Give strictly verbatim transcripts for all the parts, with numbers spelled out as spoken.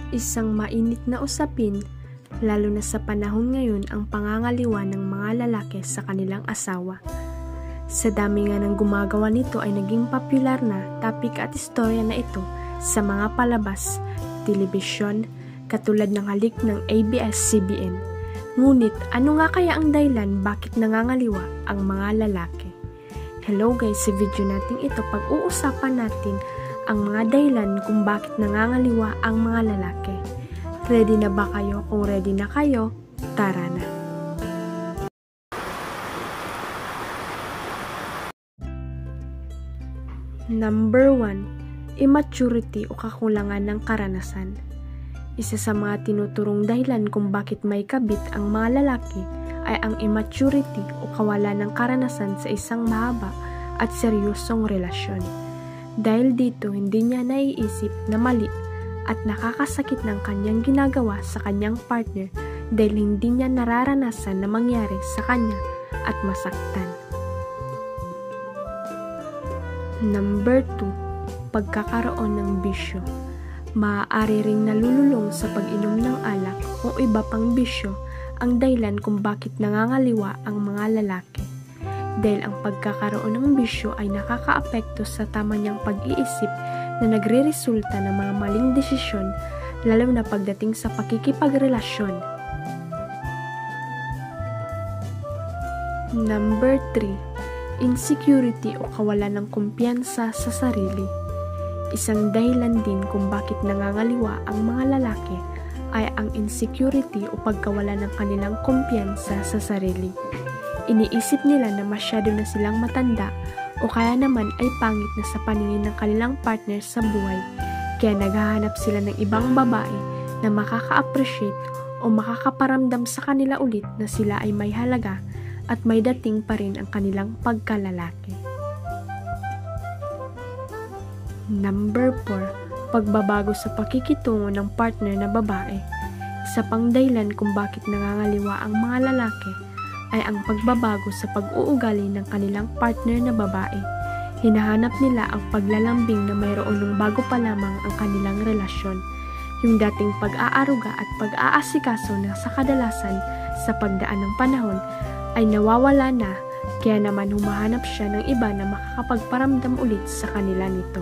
Isang mainit na usapin, lalo na sa panahon ngayon ang pangangaliwa ng mga lalaki sa kanilang asawa. Sa dami nga ng gumagawa nito ay naging popular na topic at istorya na ito sa mga palabas, telebisyon, katulad ng halik ng A B S C B N. Ngunit ano nga kaya ang dahilan bakit nangangaliwa ang mga lalaki? Hello guys, sa video natin ito pag-uusapan natin ang mga dahilan kung bakit nangangaliwa ang mga lalaki. Ready na ba kayo? Kung ready na kayo, tara na! Number one. Immaturity o kakulangan ng karanasan. Isa sa mga tinuturong dahilan kung bakit may kabit ang mga lalaki ay ang immaturity o kawalan ng karanasan sa isang mahaba at seryosong relasyon. Dahil dito, hindi niya naiisip na mali at nakakasakit ng kanyang ginagawa sa kanyang partner dahil hindi niya nararanasan na mangyari sa kanya at masaktan. Number two. Pagkakaroon ng bisyo. Maaari ring nalululong sa pag-inom ng alak o iba pang bisyo ang dahilan kung bakit nangangaliwa ang mga lalaki. Dahil ang pagkakaroon ng bisyo ay nakakaapekto sa tama niyang pag-iisip na nagre-resulta ng mga maling desisyon, lalo na pagdating sa pakikipagrelasyon. Number three. Insecurity o kawalan ng kumpiyansa sa sarili. Isang dahilan din kung bakit nangangaliwa ang mga lalaki ay ang insecurity o pagkawalan ng kanilang kumpiyansa sa sarili. Iniisip nila na masyado na silang matanda o kaya naman ay pangit na sa paningin ng kanilang partner sa buhay, kaya naghahanap sila ng ibang babae na makaka-appreciate o makakaparamdam sa kanila ulit na sila ay may halaga at may dating pa rin ang kanilang pagkalalaki. Number four. Pagbabago sa pakikitungo ng partner na babae. Isa pang dahilan kung bakit nangangaliwa ang mga lalaki ay ang pagbabago sa pag-uugali ng kanilang partner na babae. Hinahanap nila ang paglalambing na mayroon nung bago pa lamang ang kanilang relasyon. Yung dating pag-aaruga at pag-aasikaso na sa kadalasan sa pagdaan ng panahon ay nawawala na, kaya naman humahanap siya ng iba na makakapagparamdam ulit sa kanila nito.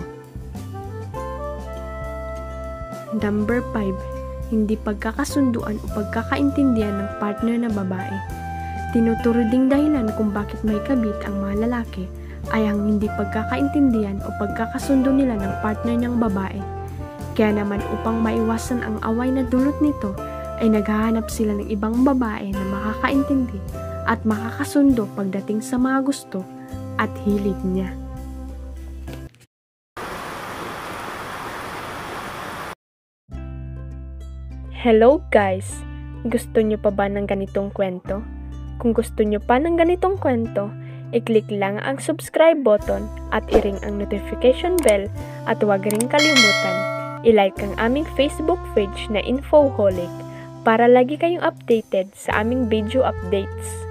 Number five. Hindi pagkakasunduan o pagkakaintindihan ng partner na babae. Tinuturo ding dahilan kung bakit may kabit ang mga lalaki ay ang hindi pagkakaintindihan o pagkakasundo nila ng partner niyang babae. Kaya naman upang maiwasan ang away na dulot nito ay naghahanap sila ng ibang babae na makakaintindi at makakasundo pagdating sa mga gusto at hilig niya. Hello guys! Gusto niyo pa ba ng ganitong kwento? Kung gusto niyo pa ng ganitong kwento, i-click lang ang subscribe button at i-ring ang notification bell at huwag ring kalimutan, i-like ang aming Facebook page na Infoholic para lagi kayong updated sa aming video updates.